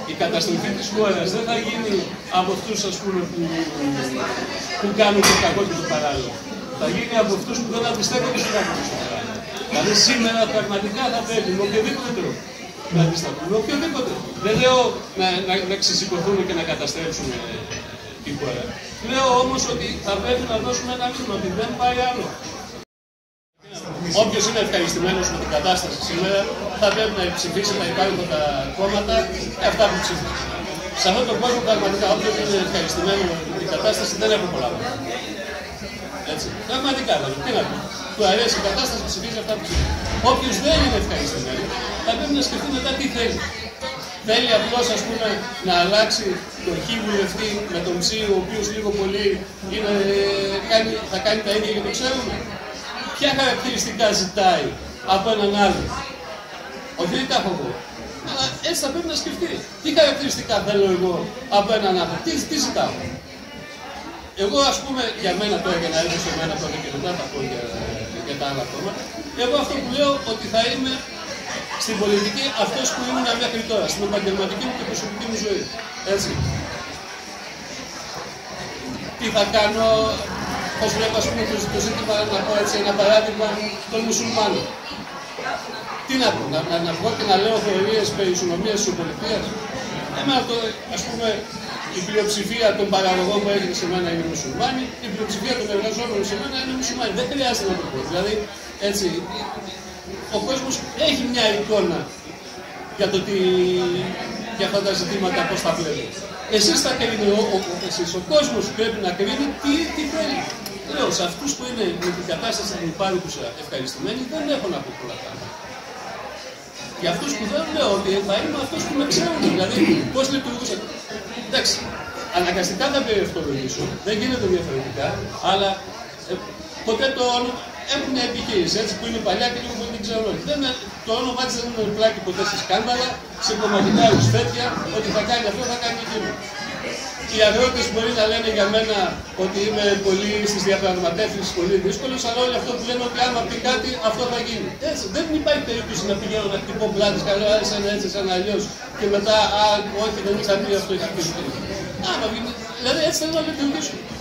η καταστροφή της χώρας δεν θα γίνει από αυτούς, ας πούμε, που κάνουν το κακό και το παράλογο. Θα γίνει από αυτούς που δεν αντιστέκονται στο κακό και στο παράλογο. Δηλαδή σήμερα πραγματικά θα πρέπει με οποιοδήποτε τρόπο να αντισταθούν. Με οποιοδήποτε. Δεν λέω να ξεσηκωθούν και να καταστρέψουν τη χώρα. Λέω όμως ότι θα πρέπει να δώσουμε ένα μήνυμα ότι δεν πάει άλλο. Όποιος είναι ευχαριστημένος με την κατάσταση σήμερα, θα πρέπει να ψηφίσει τα υπάρχοντα κόμματα αυτά που ψήφισαν. Σε αυτόν τον κόσμο, πραγματικά, όποιος είναι ευχαριστημένο με την κατάσταση, δεν έχω πολλά πράγματα. Έτσι. Πραγματικά, δηλαδή, τι να πει. Του αρέσει η κατάσταση, ψηφίζει αυτά που ψήφισε. Όποιος δεν είναι ευχαριστημένο, θα πρέπει να σκεφτεί μετά τι θέλει. Θέλει απλώς, ας πούμε, να αλλάξει τον χ βουλευτή με τον ψ, ο οποίος λίγο πολύ θα κάνει τα ίδια και το ξέρουμε. Ποια χαρακτηριστικά ζητάει από έναν άλλο. Όχι, δεν τα έχω εγώ. Αλλά έτσι θα πρέπει να σκεφτεί. Τι χαρακτηριστικά θέλω εγώ από έναν άλλο. Τι ζητάω. Εγώ, ας πούμε, για μένα τώρα, για να έρθω σε μένα τώρα και μετά θα πω για τα άλλα κόμματα, εγώ αυτό που λέω ότι θα είμαι στην πολιτική αυτός που ήμουν μέχρι τώρα, στην επαγγελματική μου και προσωπική μου ζωή. Έτσι. Τι θα κάνω, πώς βλέπω, ας πούμε, το ζήτημα, να πω έτσι ένα παράδειγμα, των μουσουλμάνων. Τι να πω, να βγω και να λέω θεωρίες περί ισονομίας της ισοπολιτείας. Εμένα, ας πούμε, η πλειοψηφία των παραγωγών που έρχεται σε μένα είναι μουσουλμάνοι, η πλειοψηφία των εργαζόμενων σε μένα είναι μουσουλμάνοι. Δεν χρειάζεται να το πω. Δηλαδή, έτσι, ο κόσμος έχει μια εικόνα για αυτά τα ζητήματα, πώς τα βλέπει. Εσείς θα κρίνετε, ο κόσμος πρέπει να κρίνει τι θέλει. Λέω, σε αυτούς που είναι με την κατάσταση του υπάρχουσα ευχαριστημένοι, δεν έχω να πω πολλά πράγματα. Για αυτούς που δεν λέω ότι θα είμαι αυτός που με ξέρουν, δηλαδή πώς λειτουργούσε. Εντάξει, αναγκαστικά θα περιευτολογήσω, δεν γίνεται διαφορετικά, αλλά ποτέ έχουν μια επιχείρηση έτσι που είναι παλιά και λίγο που δεν ξέρω όλοι. Το όνομα της δεν είναι πλάκι ποτέ σε σκάνδαλα, σε κομματικά ρουσφέτια, ότι θα κάνει αυτό, θα κάνει εκείνο. Οι αγρότες μπορεί να λένε για μένα ότι είμαι πολύ στις διαπραγματεύσεις, πολύ δύσκολος, αλλά όλοι αυτό που λένε ότι άμα πει κάτι, αυτό θα γίνει. Έτσι, δεν υπάρχει περίπτωση να πηγαίνω να χτυπώ πλάτες, καλό άρεσε ένα έτσι, σαν αλλιώς, και μετά, όχι, δεν είχα πει αυτό, είχα πει. Άμα βγει, δηλαδή έτσι θέλω να λειτουργήσω.